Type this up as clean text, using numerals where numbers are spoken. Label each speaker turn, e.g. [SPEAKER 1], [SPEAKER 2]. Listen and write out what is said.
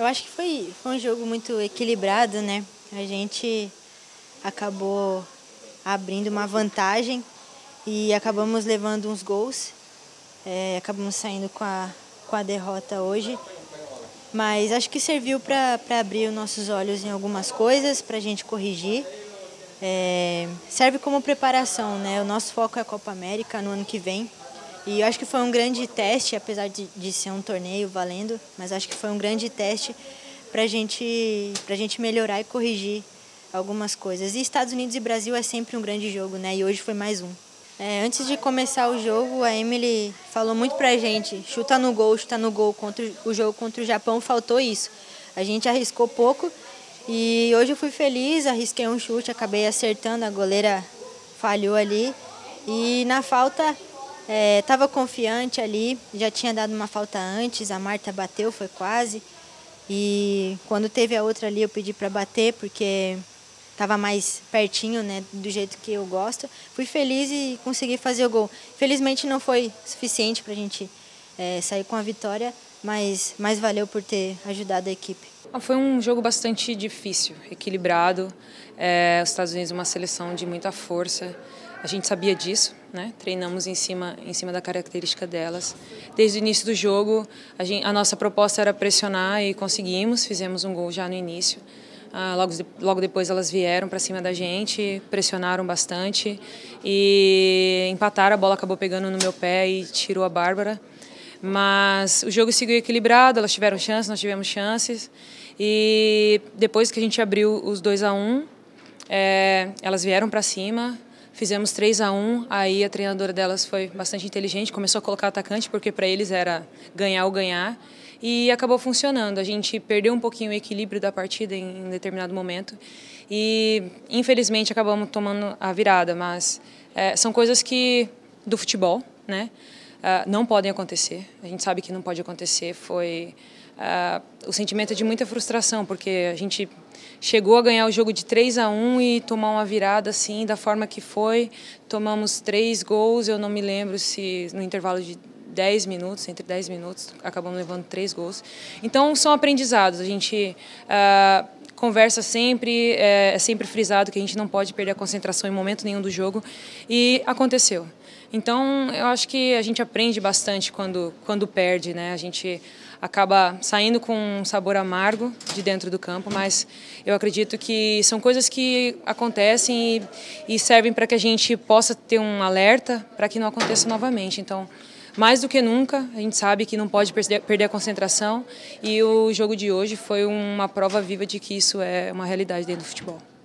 [SPEAKER 1] acho que foi um jogo muito equilibrado, né? A gente acabou abrindo uma vantagem e acabamos levando uns gols. Acabamos saindo com a derrota hoje. Mas acho que serviu para abrir os nossos olhos em algumas coisas, para a gente corrigir. Serve como preparação, né? O nosso foco é a Copa América no ano que vem. E eu acho que foi um grande teste, apesar de ser um torneio valendo, mas acho que foi um grande teste para a gente melhorar e corrigir algumas coisas. E Estados Unidos e Brasil é sempre um grande jogo, né? E hoje foi mais um. Antes de começar o jogo, a Emily falou muito pra gente, chuta no gol, contra o jogo contra o Japão, faltou isso. A gente arriscou pouco e hoje eu fui feliz, arrisquei um chute, acabei acertando, a goleira falhou ali. E na falta, estava confiante ali, já tinha dado uma falta antes, a Marta bateu, foi quase. E quando teve a outra ali eu pedi para bater, porque estava mais pertinho, né, do jeito que eu gosto. Fui feliz e consegui fazer o gol. Felizmente não foi suficiente para a gente sair com a vitória, mas valeu por ter ajudado a equipe.
[SPEAKER 2] Foi um jogo bastante difícil, equilibrado. Os Estados Unidos é uma seleção de muita força. A gente sabia disso, né? Treinamos em cima da característica delas. Desde o início do jogo, a nossa proposta era pressionar e conseguimos. Fizemos um gol já no início. Logo depois elas vieram para cima da gente, pressionaram bastante e empataram. A bola acabou pegando no meu pé e tirou a Bárbara. Mas o jogo seguiu equilibrado, elas tiveram chances, nós tivemos chances. E depois que a gente abriu os 2-1, elas vieram para cima, fizemos 3-1. Aí a treinadora delas foi bastante inteligente, começou a colocar atacante, porque para eles era ganhar ou ganhar. E acabou funcionando. A gente perdeu um pouquinho o equilíbrio da partida em um determinado momento e, infelizmente, acabamos tomando a virada. Mas são coisas do futebol, né? Não podem acontecer. A gente sabe que não pode acontecer. Foi o sentimento de muita frustração, porque a gente chegou a ganhar o jogo de 3-1 e tomar uma virada assim, da forma que foi. Tomamos 3 gols, eu não me lembro se no intervalo de 10 minutos, entre 10 minutos, acabamos levando 3 gols. Então, são aprendizados. A gente conversa sempre, é sempre frisado que a gente não pode perder a concentração em momento nenhum do jogo. E aconteceu. Então, eu acho que a gente aprende bastante quando perde, né? A gente acaba saindo com um sabor amargo de dentro do campo, mas eu acredito que são coisas que acontecem e servem para que a gente possa ter um alerta para que não aconteça novamente. Então, mais do que nunca, a gente sabe que não pode perder a concentração e o jogo de hoje foi uma prova viva de que isso é uma realidade dentro do futebol.